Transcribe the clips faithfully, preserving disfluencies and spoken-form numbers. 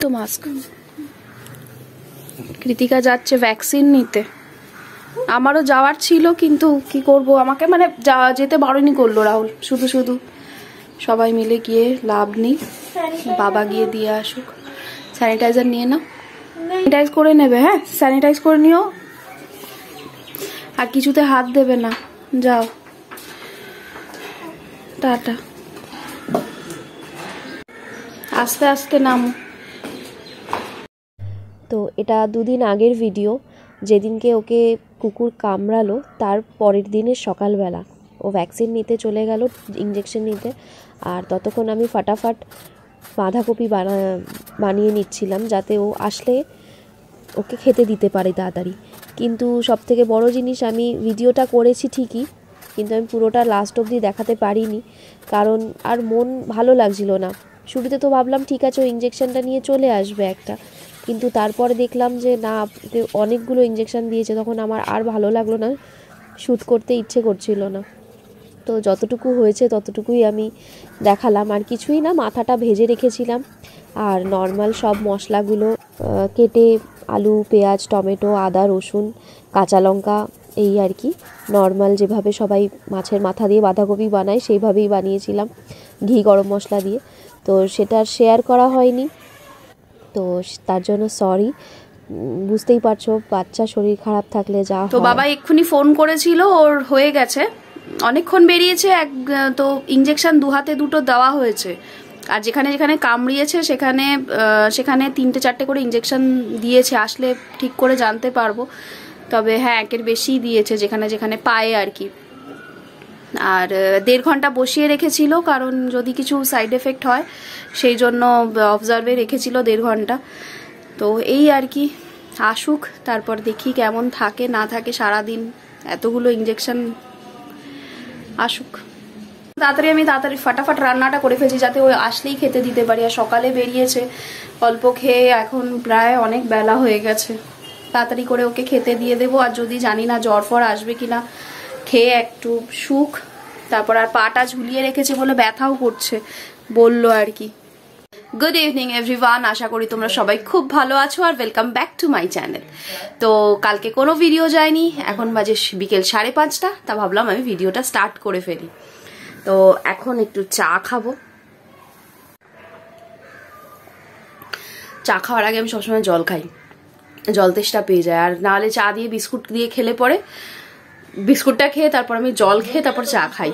তো মাস্ক। কৃতিকা যাচ্ছে ভ্যাকসিন নিতে। আমারও যাওয়ার ছিল কিন্তু কি করব, আমাকে মানে যেতে বারণই করলো রাহুল। শুধু শুধু সবাই মিলে গিয়ে লাভ নেই, বাবা গিয়ে দিয়ে আসুক। স্যানিটাইজার নিয়ে নাও, স্যানিটাইজ করে নেবে। হ্যাঁ স্যানিটাইজ করে নিও, আর কিছুতে হাত দেবে না। যাও, টাটা। আস্তে আস্তে নামো। তো এটা দুদিন আগের ভিডিও, যেদিনকে ওকে কুকুর কামড়ালো তার পরের দিনের সকালবেলা ও ভ্যাকসিন নিতে চলে গেল, ইঞ্জেকশন নিতে। আর ততক্ষণ আমি ফাটাফাট বাঁধাকপি বানা বানিয়ে নিচ্ছিলাম যাতে ও আসলে ওকে খেতে দিতে পারে তাড়াতাড়ি। কিন্তু সবথেকে বড় জিনিস, আমি ভিডিওটা করেছি ঠিকই, কিন্তু আমি পুরোটা লাস্ট অবধি দেখাতে পারিনি, কারণ আর মন ভালো লাগছিল না। শুরুতে তো ভাবলাম ঠিক আছে ও ইঞ্জেকশনটা নিয়ে চলে আসবে একটা, কিন্তু তারপরে দেখলাম যে না, অনেকগুলো ইঞ্জেকশন দিয়েছে, তখন আমার আর ভালো লাগলো না, শ্যুট করতে ইচ্ছে করছিল না। তো যতটুকু হয়েছে ততটুকুই আমি দেখালাম, আর কিছুই না। মাথাটা ভেজে রেখেছিলাম আর নর্মাল সব মশলাগুলো কেটে, আলু, পেঁয়াজ, টমেটো, আদা, রসুন, কাঁচা লঙ্কা, এই আর কি নর্মাল যেভাবে সবাই মাছের মাথা দিয়ে বাঁধাকপি বানায় সেইভাবেই বানিয়েছিলাম, ঘি গরম মশলা দিয়ে। তো সেটা শেয়ার করা হয়নি, তো তার জন্য সরি। বুঝতেই পারছো বাচ্চা শরীর খারাপ থাকলে যা হয়। তো বাবা এক্ষুনি ফোন করেছিল, ওর হয়ে গেছে, অনেকক্ষণ বেরিয়েছে। এক তো ইঞ্জেকশন দু হাতে দুটো দেওয়া হয়েছে, আর যেখানে যেখানে কামড়িয়েছে সেখানে সেখানে তিনটে চারটে করে ইঞ্জেকশন দিয়েছে। আসলে ঠিক করে জানতে পারবো, তবে হ্যাঁ একের বেশি দিয়েছে যেখানে যেখানে পায়ে আর কি। আর দেড় ঘন্টা বসিয়ে রেখেছিল, কারণ যদি কিছু সাইড এফেক্ট হয় সেই জন্য অবজার্ভে রেখেছিল দেড় ঘন্টা। তো এই আর কি, আসুক তারপর দেখি কেমন থাকে না থাকে সারাদিন, এতগুলো ইঞ্জেকশন আসুক। তাড়াতাড়ি আমি তাড়াতাড়ি ফাটাফাট রান্নাটা করে ফেলছি যাতে ওই আসলেই খেতে দিতে পারি। আর সকালে বেরিয়েছে অল্প খেয়ে, এখন প্রায় অনেক বেলা হয়ে গেছে, তাড়াতাড়ি করে ওকে খেতে দিয়ে দেবো। আর যদি জানি না জ্বর ফর আসবে কিনা, খেয়ে একটু সুখ, তারপর আর পাটা ঝুলিয়ে রেখেছে বলে ব্যথাও করছে বললো আর কি। গুড ইভিনিং এভরিওয়ান, আশা করি তোমরা সবাই খুব ভালো আছো আর welcome back to my channel. তো কালকে কোনো ভিডিও যায়নি, এখন বাজে বিকেল সাড়ে পাঁচটা, তা ভাবলাম আমি ভিডিওটা স্টার্ট করে ফেলি। তো এখন একটু চা খাবো। চা খাওয়ার আগে আমি সবসময় জল খাই, জল তেষ্টা পেয়ে যায়। আর নাহলে চা দিয়ে বিস্কুট দিয়ে খেলে পরে, বিস্কুটটা খেয়ে তারপর আমি জল খেয়ে তারপর চা খাই।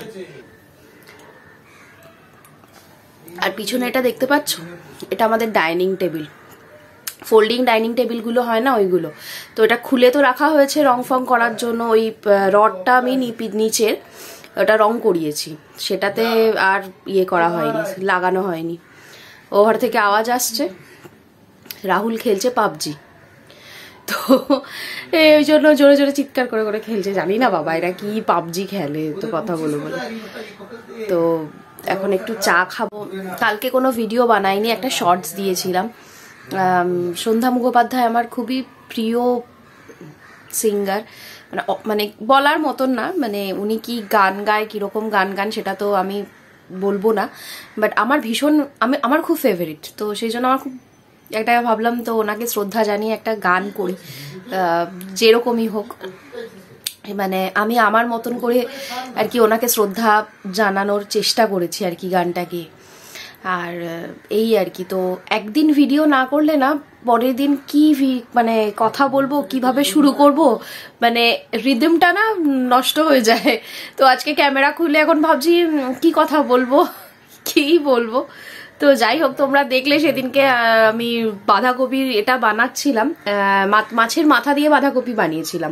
আর পিছনে এটা দেখতে পাচ্ছ, এটা আমাদের ডাইনিং টেবিল, ফোল্ডিং ডাইনিং টেবিলগুলো হয় না ওইগুলো। তো এটা খুলে তো রাখা হয়েছে রং ফং করার জন্য। ওই রডটা আমি নিচের ওটা রং করিয়েছি, সেটাতে আর ইয়ে করা হয়নি, লাগানো হয়নি। ওভার থেকে আওয়াজ আসছে, রাহুল খেলছে পাবজি, তো এই জন্য জোরে জোরে চিৎকার করে করে খেলছে। জানি না বাবা এরা কি পাবজি খেলে, তো কথা বলে বলে। তো এখন একটু চা খাবো। কালকে কোনো ভিডিও বানাইনি, একটা শর্টস দিয়েছিলাম। সন্ধ্যা মুখোপাধ্যায় আমার খুবই প্রিয় সিঙ্গার, মানে মানে বলার মতন না, মানে উনি কি গান গায়, কীরকম গান গান সেটা তো আমি বলবো না, বাট আমার ভীষণ, আমি আমার খুব ফেভারিট। তো সেই জন্য আমার খুব একটা ভাবলাম তো ওনাকে শ্রদ্ধা জানিয়ে একটা গান করি, যেরকমই হোক, মানে আমি আমার মতন করে আর কি ওনাকে শ্রদ্ধা জানানোর চেষ্টা করেছি আর কি গানটাকে। আর এই আর কি, তো একদিন ভিডিও না করলে না পরের দিন কি মানে কথা বলবো, কিভাবে শুরু করব, মানে রিদমটা না নষ্ট হয়ে যায়। তো আজকে ক্যামেরা খুলে এখন ভাবছি কি কথা বলবো, কি বলবো। তো যাই হোক, তোমরা দেখলে সেদিনকে আমি বাঁধাকপির এটা বানাচ্ছিলাম, মাছের মাথা দিয়ে বাঁধাকপি বানিয়েছিলাম।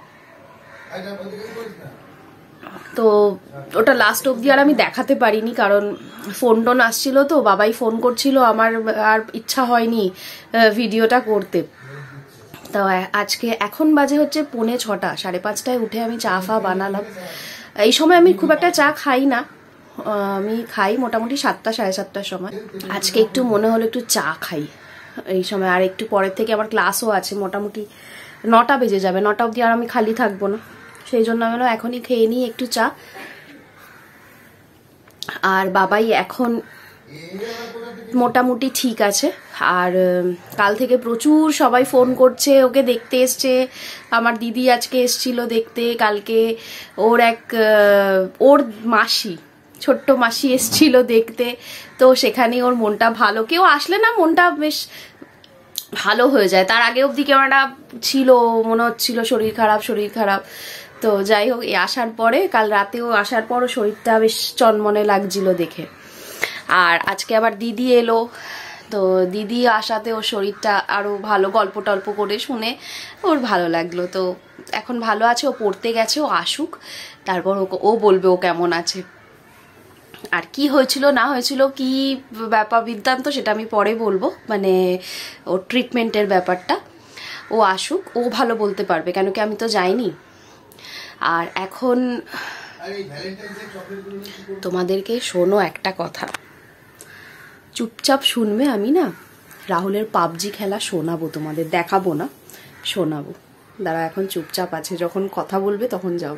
তো ওটা লাস্ট অবধি আর আমি দেখাতে পারিনি, কারণ ফোন টোন আসছিল, তো বাবাই ফোন করছিল, আমার আর ইচ্ছা হয়নি ভিডিওটা করতে। তো আজকে এখন বাজে হচ্ছে পৌনে ছটা, সাড়ে পাঁচটায় উঠে আমি চা ফা বানালাম। এই সময় আমি খুব একটা চা খাই না, আমি খাই মোটামুটি সাতটা সাড়ে সাতটার সময়। আজকে একটু মনে হলো একটু চা খাই এই সময়, আর একটু পরের থেকে আমার ক্লাসও আছে, মোটামুটি নটা বেজে যাবে, নটা অবধি আর আমি খালি থাকবো না, সেই জন্য আমি এখনই খেয়ে নিই একটু চা। আর বাবাই এখন মোটামুটি ঠিক আছে। আর কাল থেকে প্রচুর সবাই ফোন করছে, ওকে দেখতে এসছে। আমার দিদি আজকে এসছিল দেখতে, কালকে ওর এক ওর মাসি, ছোট্ট মাসি এসছিল দেখতে। তো সেখানে ওর মনটা ভালো, কেউ আসলে না মনটা বেশ ভালো হয়ে যায়। তার আগে অবধি কেমন একটা ছিল, মনে হচ্ছিল শরীর খারাপ শরীর খারাপ। তো যাই হোক, এই আসার পরে কাল রাতেও আসার পরও শরীরটা বেশ চনমনে লাগছিল দেখে। আর আজকে আবার দিদি এলো, তো দিদি আসাতে ওর শরীরটা আরও ভালো, গল্প টল্প করে শুনে ওর ভালো লাগলো। তো এখন ভালো আছে, ও পড়তে গেছে, ও আসুক তারপর ও বলবে ও কেমন আছে। আর কি হয়েছিল না হয়েছিল কি ব্যাপার বৃত্তান্ত সেটা আমি পরে বলবো, মানে ওর ট্রিটমেন্টের ব্যাপারটা। ও আসুক, ও ভালো বলতে পারবে, কেন কি আমি তো যাইনি। আর এখন তোমাদেরকে শোনো একটা কথা, চুপচাপ শুনবে। আমি না রাহুলের পাবজি খেলা শোনাবো তোমাদের, দেখাবো না, শোনাবো। দাঁড়া এখন চুপচাপ আছে, যখন কথা বলবে তখন যাব।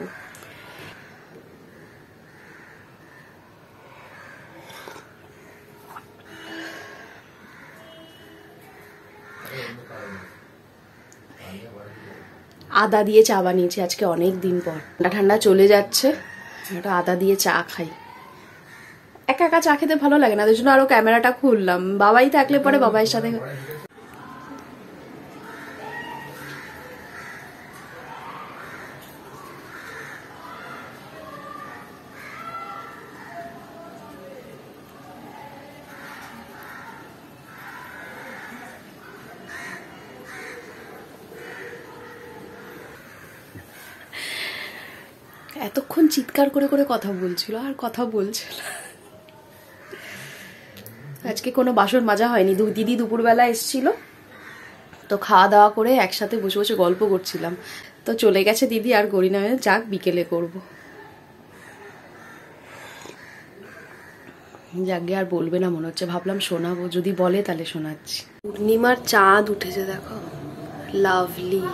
আদা দিয়ে চা বানিয়েছি আজকে অনেক দিন পর, ঠান্ডা ঠান্ডা চলে যাচ্ছে, একটা আদা দিয়ে চা খাই। একা একা চা খেতে ভালো লাগে না, ওই জন্য আরো ক্যামেরাটা খুললাম। বাবাই থাকলে পরে বাবাইয়ের সাথে। এতক্ষণ চিৎকার করে করে কথা বলছিল আর কথা বলছে না। আজকে কোনো বাসন মাজা হয়নি। দিদি দুপুরবেলা এসেছিল, তো খাওয়া দাওয়া করে একসাথে বসে বসে গল্প করছিলাম। তো চলে গেছে দিদি, আর গড়ি না, যাক বিকেলে করবো। যাকে আর বলবে না মনে হচ্ছে, ভাবলাম শোনাবো, যদি বলে তাহলে শোনাচ্ছি। পূর্ণিমার চাঁদ উঠেছে দেখো, লাভলি।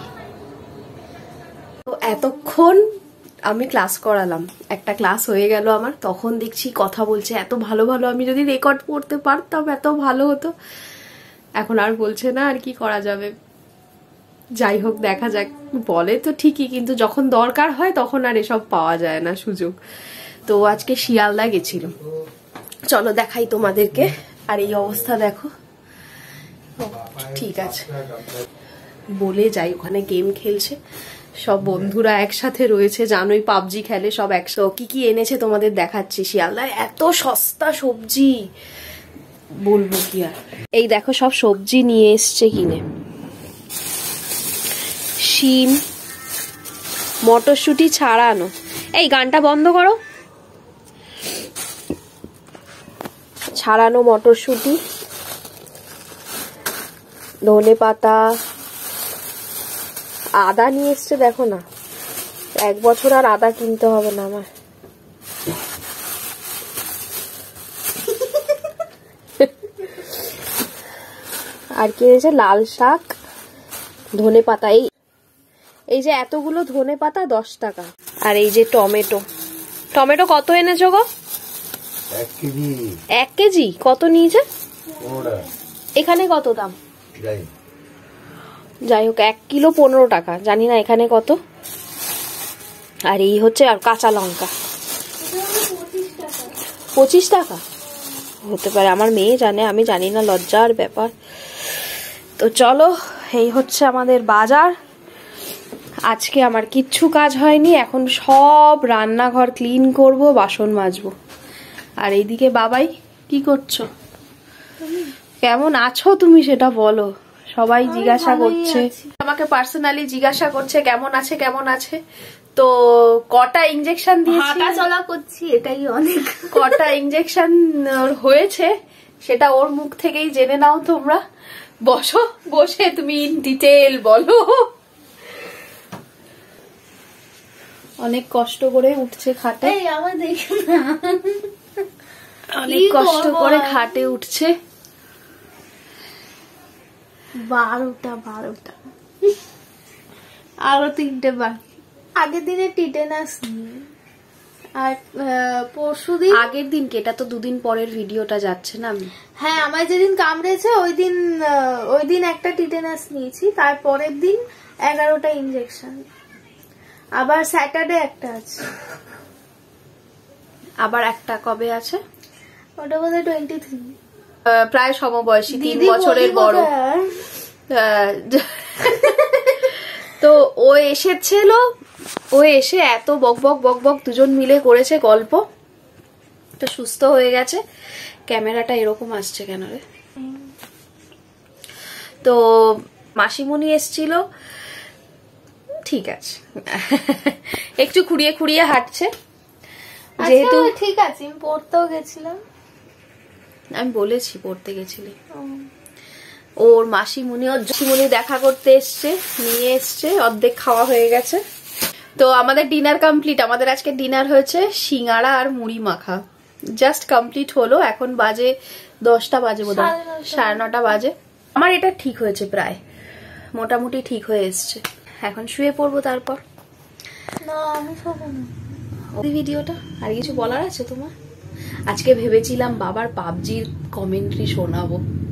তো এতক্ষণ আমি ক্লাস করালাম, একটা ক্লাস হয়ে গেল আমার, তখন দেখছি কথা বলছে এত ভালো ভালো। আমি যদি রেকর্ড করতে পারতাম এত ভালো হতো। এখন আর বলছে না, আর কি করা যাবে। যাই হোক, দেখা যাক। বলে তো ঠিকই, কিন্তু যখন দরকার হয় তখন আর এসব পাওয়া যায় না সুযোগ। তো আজকে শিয়ালদা গেছিল, চলো দেখাই তোমাদেরকে। আর এই অবস্থা দেখো, ঠিক আছে বলে যাই। ওখানে গেম খেলছে, সব বন্ধুরা একসাথে রয়েছে, জানোই পাবজি খেলে সব একসাথে। কি কি এনেছে তোমাদের দেখাচ্ছি। শিয়ালদায় এত সস্তা সবজি, বলবো কি আর। এই দেখো সব সবজি নিয়ে এসছে কিনে, শিম, মটরশুঁটি ছাড়ানো। এই গানটা বন্ধ করো। ছাড়ানো মটরশুঁটি, ধনে পাতা, আদা নিয়ে এসছে দেখো না। এক বছর আর আদা কিনতে হবে না আমার। আর কি এনেছে, লাল শাক, ধনে পাতা। এই এই যে এতগুলো ধনে পাতা দশ টাকা। আর এই যে টমেটো, টমেটো কত এনেছো গো? এক কেজি। এক কেজি কত নিয়েছে এখানে? কত দাম? যাই হোক, এক কিলো পনেরো টাকা, জানি না এখানে কত। আর এই হচ্ছে আর কাঁচা লঙ্কা পঁচিশ টাকা হতে পারে, আমার মেয়ে জানে, আমি জানি না, লজ্জার ব্যাপার। তো চলো, এই হচ্ছে আমাদের বাজার। আজকে আমার কিচ্ছু কাজ হয়নি, এখন সব রান্নাঘর ক্লিন করব, বাসন মাজবো। আর এইদিকে বাবাই, কি করছো? কেমন আছো তুমি সেটা বলো, সবাই জিজ্ঞাসা করছে আমাকে, পার্সোনালি জিজ্ঞাসা করছে কেমন আছে কেমন আছে। তো কটা ইনজেকশন দিয়েছি, হাঁটা চলা করছি, এটাই অনেক। কটা ইনজেকশন হয়েছে সেটা ওর মুখ থেকেই জেনে নাও তোমরা। বসো, বসে তুমি ইন ডিটেল বলো। অনেক কষ্ট করে উঠছে খাটে, আমার দেখো না, অনেক কষ্ট করে খাটে উঠছে। বারোটা বারোটা আরো তিনটে বাকি। আগের দিনে টিটেনাস নিয়ে আর পরশুদিন আগের দিনকে, এটা তো দুদিন পরের ভিডিওটা যাচ্ছে না। আমি হ্যাঁ আমার যেদিন কামড়েছে ওই দিন ওই দিন একটা টিটেনাস নিয়েছি, তারপরের দিন এগারোটা ইনজেকশন, আবার স্যাটারডে একটা আছে। আবার একটা কবে আছে? ওটা বোধহয় টোয়েন্টি থ্রি। প্রায় সমবয়সী, তিন বছরের বড়। তো ও এসেছিল, ও এসে এত বক বক বক বক দুজন মিলে করেছে গল্প, তো সুস্থ হয়ে গেছে। ক্যামেরাটা এরকম আসছে কেন রে? তো মাসিমণি এসছিল, ঠিক আছে, একটু খুঁড়িয়ে খুঁড়িয়ে হাঁটছে যেহেতু। ঠিক আছে, আমি পড়তেও গেছিলাম। আমি বলেছি পড়তে গেছিলি। ওর মাসিমণি, ওর মাসিমণি দেখা করতে এসছে, নিয়ে এসছে, অর্ধেক খাওয়া হয়ে গেছে। তো আমাদের ডিনার কমপ্লিট। আমাদের আজকে ডিনার হয়েছে সিঙ্গাড়া আর মুড়ি মাখা, জাস্ট কমপ্লিট হলো। এখন বাজে দশটা বাজে বোধ হয়, সাড়ে নটা বাজে। আমার এটা ঠিক হয়েছে, প্রায় মোটামুটি ঠিক হয়ে এসছে। এখন শুয়ে পড়বো তারপর। না আমি শোবো না। ভিডিওটা আর কিছু বলার আছে তোমার? আজকে ভেবেছিলাম বাবার পাবজির কমেন্ট্রি শোনাবো।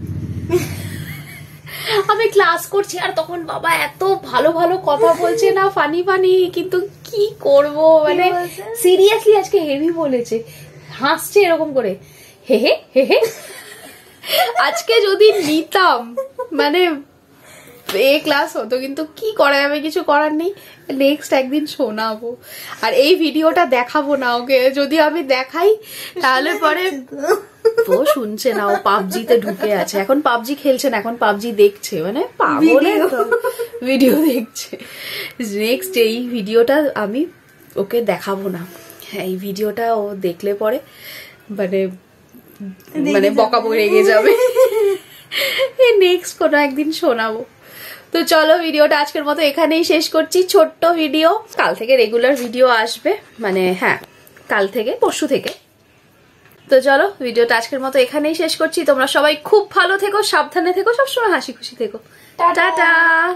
আমি ক্লাস করছি আর তখন বাবা এত ভালো ভালো কথা বলছে না, ফানি ফানি, কিন্তু কি করব, মানে সিরিয়াসলি আজকে হেভি বলেছে, হাসছে এরকম করে, হে হে হে হে। আজকে যদি নিতাম মানে এ ক্লাস হতো, কিন্তু কি করা যাবে, কিছু করার নেই। নেক্সট একদিন শোনাবো। আর এই ভিডিওটা দেখাবো না ওকে, যদি আমি দেখাই তাহলে পরে ও শুনছে না, ও পাবজিতে ঢুকে আছে এখন, পাবজি খেলছে না, এখন পাবজি দেখছে, মানে পাগলের ভিডিও দেখছে। নেক্সট এই ভিডিওটা আমি ওকে দেখাবো না, এই ভিডিওটা ও দেখলে পরে মানে মানে বকাবো, রেগে যাবে। নেক্সট কোনো একদিন শোনাবো। তো চলো ভিডিওটা আজকের মতো এখানেই শেষ করছি, ছোট্ট ভিডিও। কাল থেকে রেগুলার ভিডিও আসবে, মানে হ্যাঁ কাল থেকে, পরশু থেকে। তো চলো ভিডিওটা আজকের মতো এখানেই শেষ করছি। তোমরা সবাই খুব ভালো থেকো, সাবধানে থেকো, সবসময় হাসি খুশি থেকো। টাটা।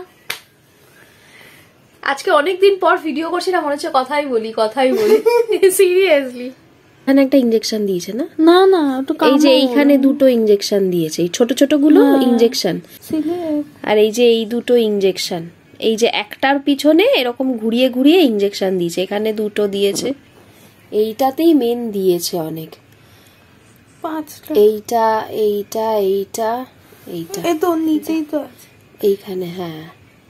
আজকে অনেকদিন পর ভিডিও করছি না, মনে হচ্ছে কথাই বলি কথাই বলি সিরিয়াসলি। এখানে একটা ইনজেকশন দিয়েছে না? না না, এই যে এইখানে দুটো ইনজেকশন দিয়েছে, এই ছোট ছোট গুলো ইনজেকশন, আর এই যে এই দুটো ইনজেকশন, এই যে একটার পিছনে এরকম ঘুরিয়ে ঘুরিয়ে ইনজেকশন দিয়েছে, এখানে দুটো দিয়েছে, এইটাতেই মেন দিয়েছে অনেক। এইটা এইটা এইটা এইটা এই তো নিচেই তো আছে এইখানে, হ্যাঁ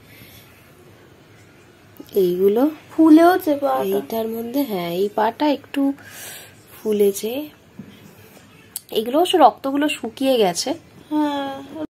এইগুলো ফুলেওছে, এইটার মধ্যে, হ্যাঁ এই পাটা একটু ফুলেছে, এগুলো রক্তগুলো শুকিয়ে গেছে। হ্যাঁ।